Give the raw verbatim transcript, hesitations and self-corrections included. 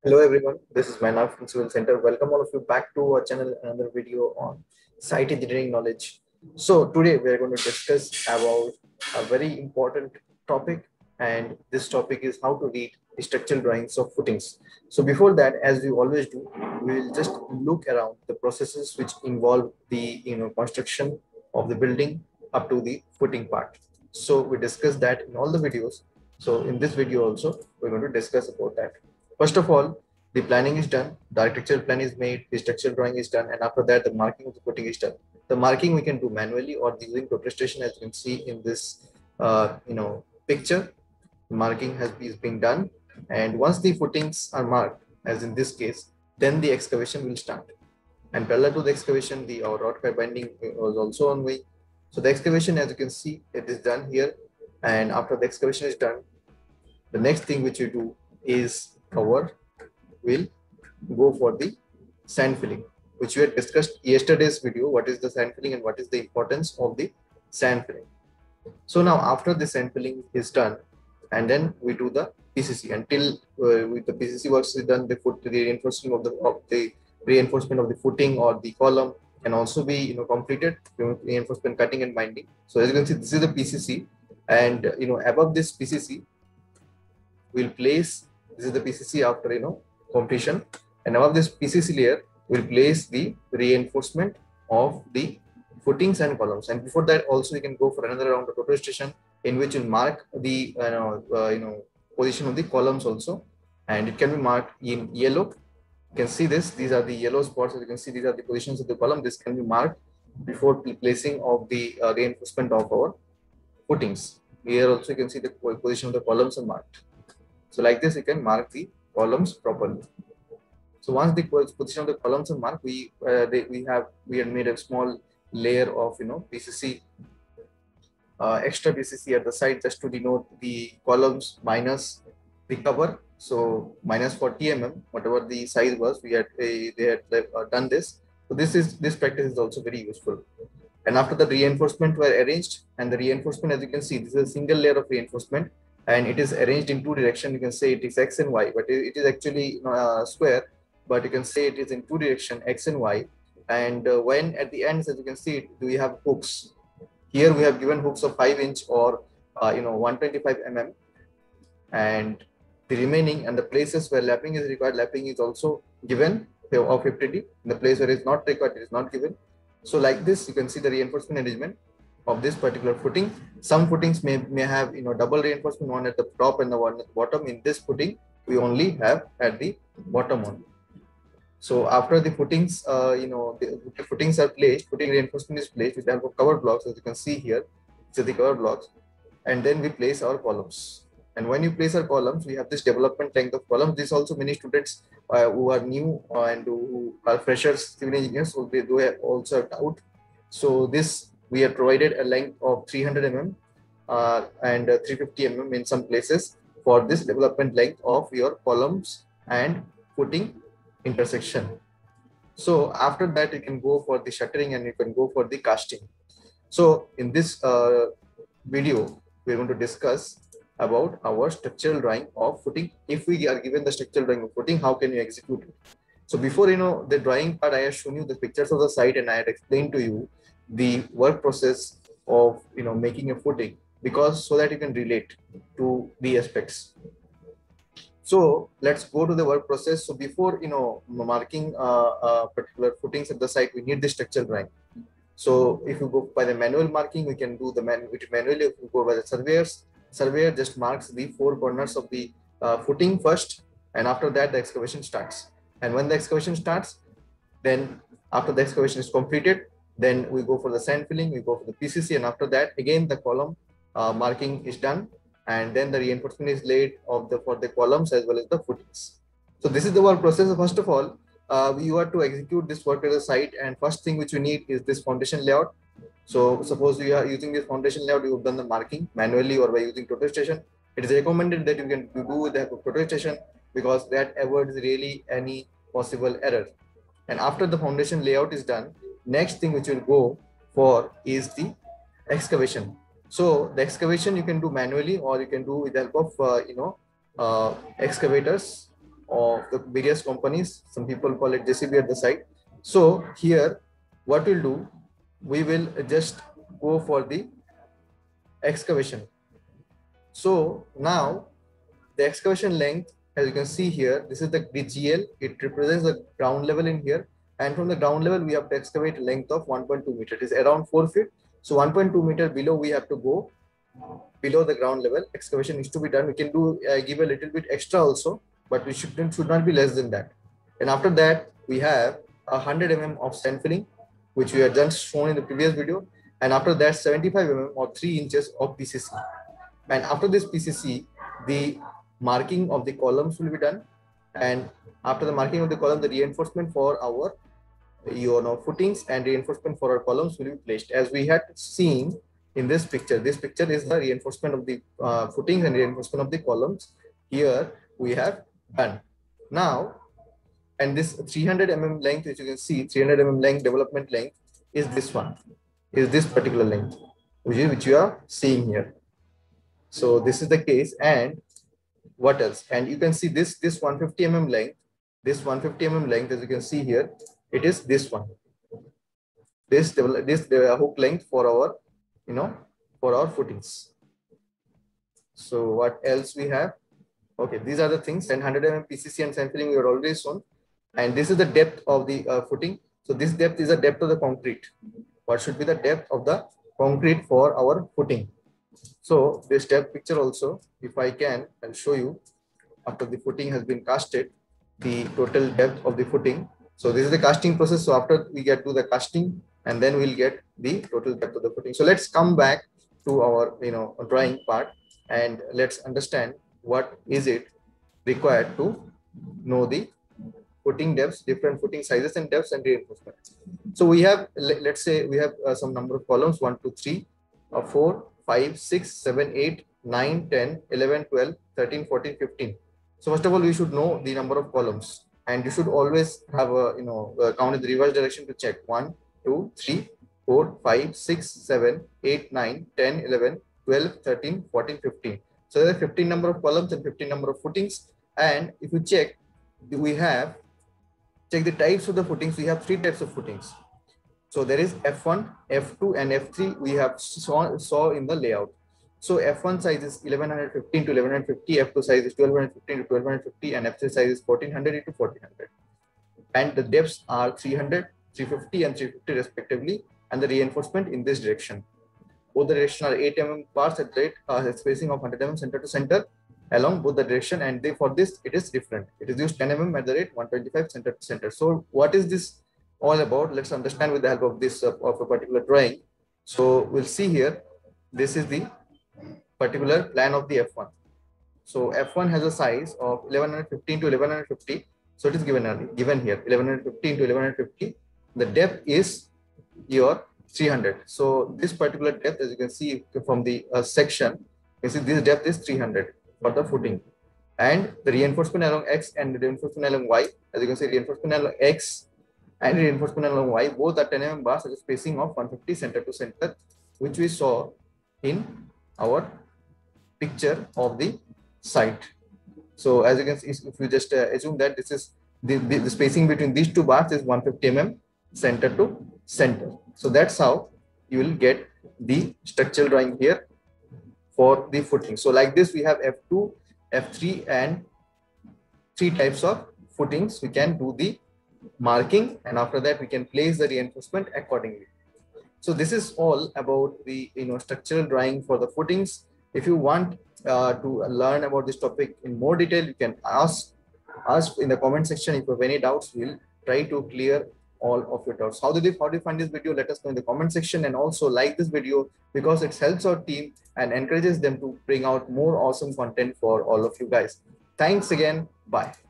Hello everyone, this is Manav from Civil Center. Welcome all of you back to our channel, another video on site engineering knowledge. So today we are going to discuss about a very important topic, and this topic is how to read the structural drawings of footings. So before that, as we always do, we will just look around the processes which involve the you know construction of the building up to the footing part. So we discussed that in all the videos. So in this video also, we're going to discuss about that. First of all, the planning is done, the architectural plan is made, the structural drawing is done, and after that, the marking of the footing is done. The marking we can do manually or using protestation, as you can see in this, uh, you know, picture. The marking has is being done, and once the footings are marked, as in this case, then the excavation will start. And parallel to the excavation, the our rock pipe binding was also on way. So the excavation, as you can see, it is done here, and after the excavation is done, the next thing which you do is cover will go for the sand filling, which we had discussed yesterday's video. What is the sand filling and what is the importance of the sand filling? So now after the sand filling is done, and then we do the P C C until uh, with the P C C works is done. The foot, the reinforcement of the of the reinforcement of the footing or the column can also be you know completed. Reinforcement cutting and binding. So as you can see, this is the P C C, and you know above this P C C, we'll place. This is the P C C after you know completion, and above this P C C layer we'll place the reinforcement of the footings and columns. And before that also you can go for another round of protestation in which you mark the uh, you know, uh, you know position of the columns also, and it can be marked in yellow. You can see this, these are the yellow spots. As you can see, these are the positions of the column. This can be marked before the placing of the uh, reinforcement of our footings. Here also you can see the position of the columns are marked. So like this, you can mark the columns properly. So once the position of the columns are marked, we uh, they, we have we had made a small layer of you know P C C, uh, extra P C C at the side just to denote the columns minus the cover. So minus forty millimeters, whatever the size was, we had uh, they had uh, done this. So this is this practice is also very useful. And after the reinforcement were arranged, and the reinforcement, as you can see, this is a single layer of reinforcement, and it is arranged in two directions. You can say it is X and Y, but it is actually you know, a square, but you can say it is in two direction, X and Y. And uh, when at the ends, as you can see, we have hooks. Here we have given hooks of five inch or uh, you know one twenty-five millimeters, and the remaining and the places where lapping is required, lapping is also given of fifty D. In the place where it is not required, it is not given. So like this, you can see the reinforcement arrangement of this particular footing. Some footings may, may have you know double reinforcement, one at the top and the one at the bottom. In this footing, we only have at the bottom only. So after the footings, uh, you know, the, the footings are placed, footing reinforcement is placed with the help of cover blocks, as you can see here. So the cover blocks, and then we place our columns. And when you place our columns, we have this development length of columns. This also many students uh, who are new uh, and who are freshers, civil engineers, so they do have also have doubt. So this we have provided a length of three hundred millimeters uh, and uh, three hundred fifty millimeters in some places for this development length of your columns and footing intersection. So after that, you can go for the shuttering and you can go for the casting. So in this uh, video, we're going to discuss about our structural drawing of footing. If we are given the structural drawing of footing, how can you execute it? So before you know the drawing part, I have shown you the pictures of the site and I had explained to you the work process of you know making a footing, because so that you can relate to the aspects. So let's go to the work process. So before you know marking uh, uh, particular footings at the site, we need the structural drawing. So if you go by the manual marking, we can do the man manually. If you go by the surveyors, surveyor just marks the four corners of the uh, footing first, and after that the excavation starts. And when the excavation starts, then after the excavation is completed, then we go for the sand filling, we go for the P C C, and after that again the column uh, marking is done, and then the reinforcement is laid of the for the columns as well as the footings. So this is the work process. First of all, uh, you are to execute this work at the site, and first thing which you need is this foundation layout. So suppose you are using this foundation layout, you have done the marking manually or by using protestation. It is recommended that you can do with the help of protestation, because that avoids really any possible error. And after the foundation layout is done, next thing which will go for is the excavation. So the excavation you can do manually or you can do with the help of uh, you know uh, excavators of the various companies. Some people call it J C B at the site. So here, what we'll do, we will just go for the excavation. So now the excavation length, as you can see here, this is the, the G L. It represents the ground level in here. And from the ground level, we have to excavate a length of one point two meter. It is around four feet. So one point two meter below, we have to go below the ground level. Excavation needs to be done. We can do uh, give a little bit extra also, but we should, should not be less than that. And after that, we have one hundred millimeters of sand filling, which we had just shown in the previous video. And after that, seventy-five millimeters or three inches of P C C. And after this P C C, the marking of the columns will be done. And after the marking of the column, the reinforcement for our you know, footings and reinforcement for our columns will be placed. As we had seen in this picture, this picture is the reinforcement of the uh, footings and reinforcement of the columns. Here we have done. Now, and this three hundred millimeter length, which you can see, three hundred millimeter length, development length, is this one, is this particular length, which, is, which you are seeing here. So this is the case. And what else? And you can see this, this one hundred fifty millimeter length, this one hundred fifty millimeter length, as you can see here, it is this one, this, this the hook length for our, you know, for our footings. So what else we have? Okay, these are the things. And one hundred millimeter P C C and sand filling we are already shown. And this is the depth of the uh, footing. So this depth is the depth of the concrete. What should be the depth of the concrete for our footing? So this depth picture also, if I can, I'll show you after the footing has been casted, the total depth of the footing. So this is the casting process. So after we get to the casting, and then we'll get the total depth of the footing. So let's come back to our, you know, drawing part, and let's understand what is it required to know the footing depths, different footing sizes and depths and reinforcement. So we have, let's say we have uh, some number of columns, one, two, three, uh, four, five, six, seven, eight, nine, ten, eleven, twelve, thirteen, fourteen, fifteen. So first of all, we should know the number of columns, and you should always have a, you know, uh, count in the reverse direction to check. one, two, three, four, five, six, seven, eight, nine, ten, eleven, twelve, thirteen, fourteen, fifteen. So there are fifteen number of columns and fifteen number of footings. And if you check, we have, check the types of the footings. We have three types of footings. So there is F one, F two, and F three we have saw, saw in the layout. So F one size is eleven fifteen to eleven fifty, F two size is twelve fifteen to twelve fifty, and F three size is fourteen hundred to fourteen hundred. And the depths are three hundred, three fifty, and three fifty respectively, and the reinforcement in this direction. Both the direction are eight millimeter bars at rate uh, spacing of one hundred millimeters center to center along both the direction, and they, for this it is different. It is used ten millimeters at the rate one twenty-five center to center. So what is this all about? Let's understand with the help of this uh, of a particular drawing. So we'll see here. This is the particular plan of the F one. So F one has a size of eleven fifteen to eleven fifty. So it is given given here eleven fifteen to eleven fifty. The depth is your three hundred. So this particular depth, as you can see from the uh, section, you see this depth is three hundred for the footing, and the reinforcement along X and the reinforcement along Y, as you can see, reinforcement along X and reinforcement along Y both are ten millimeter bars at a spacing of one fifty center to center, which we saw in our picture of the site. So as you can see, if you just uh, assume that this is the, the, the spacing between these two bars is one fifty millimeters center to center. So that's how you will get the structural drawing here for the footing. So like this, we have F two, F three, and three types of footings. We can do the marking, and after that we can place the reinforcement accordingly. So this is all about the, you know, structural drawing for the footings. If you want uh, to learn about this topic in more detail, you can ask us in the comment section. If you have any doubts, we'll try to clear all of your doubts. How did you, how do you find this video? Let us know in the comment section, and also like this video because it helps our team and encourages them to bring out more awesome content for all of you guys. Thanks again. Bye.